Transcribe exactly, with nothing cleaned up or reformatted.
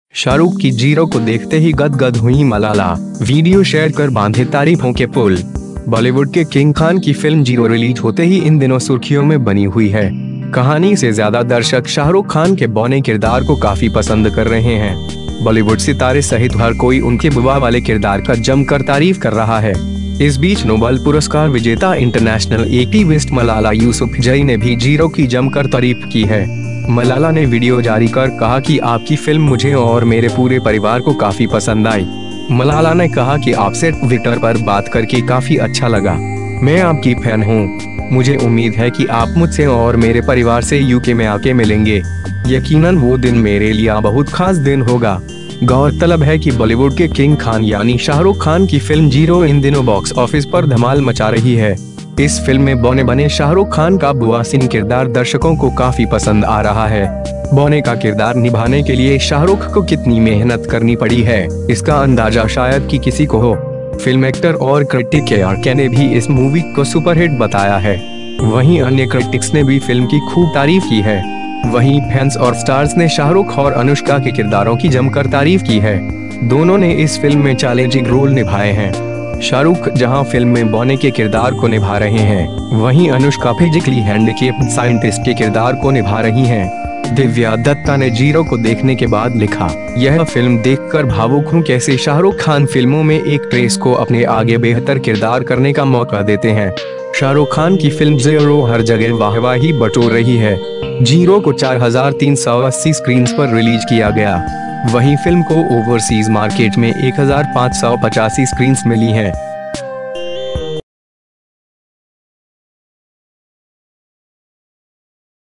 शाहरुख की जीरो को देखते ही गदगद हुई मलाला, वीडियो शेयर कर बांधे तारीफों के पुल। बॉलीवुड के किंग खान की फिल्म जीरो रिलीज होते ही इन दिनों सुर्खियों में बनी हुई है। कहानी से ज्यादा दर्शक शाहरुख खान के बौने किरदार को काफी पसंद कर रहे हैं। बॉलीवुड सितारे सहित हर कोई उनके बुआ वाले किरदार का जमकर तारीफ कर रहा है। इस बीच नोबेल पुरस्कार विजेता इंटरनेशनल एक्टिविस्ट मलाला यूसुफजई ने भी जीरो की जमकर तारीफ की है। मलाला ने वीडियो जारी कर कहा कि आपकी फिल्म मुझे और मेरे पूरे परिवार को काफी पसंद आई। मलाला ने कहा कि आपसे ट्विटर पर बात करके काफी अच्छा लगा। मैं आपकी फैन हूँ। मुझे उम्मीद है कि आप मुझसे और मेरे परिवार से यूके में आके मिलेंगे। यकीनन वो दिन मेरे लिए बहुत खास दिन होगा। गौरतलब है कि बॉलीवुड के किंग खान यानी शाहरुख खान की फिल्म जीरो इन दिनों बॉक्स ऑफिस पर धमाल मचा रही है। इस फिल्म में बौने बने शाहरुख खान का बुआ सिंह किरदार दर्शकों को काफी पसंद आ रहा है। बौने का किरदार निभाने के लिए शाहरुख को कितनी मेहनत करनी पड़ी है, इसका अंदाजा शायद कि किसी को हो। फिल्म एक्टर और क्रिटिक के आर के ने भी इस मूवी को सुपरहिट बताया है। वहीं अन्य क्रिटिक्स ने भी फिल्म की खूब तारीफ की है। वहीं फैंस और स्टार्स ने शाहरुख और अनुष्का के किरदारों की जमकर तारीफ की है। दोनों ने इस फिल्म में चैलेंजिंग रोल निभाए हैं। शाहरुख जहां फिल्म में बौने के किरदार को निभा रहे हैं, वहीं अनुष्का फिजिकली हैंडिकैप्ड साइंटिस्ट के किरदार को निभा रही हैं। दिव्या दत्ता ने जीरो को देखने के बाद लिखा, यह फिल्म देखकर भावुक हूं। कैसे शाहरुख खान फिल्मों में एक ट्रेस को अपने आगे बेहतर किरदार करने का मौका देते हैं। शाहरुख खान की फिल्म जीरो हर जगह वाहवाही बटोर रही है। जीरो को चार हजार तीन सौ अस्सी स्क्रीन पर रिलीज किया गया। वहीं फिल्म को ओवरसीज मार्केट में एक हजार पाँच सौ पचासी स्क्रीन्स मिली हैं।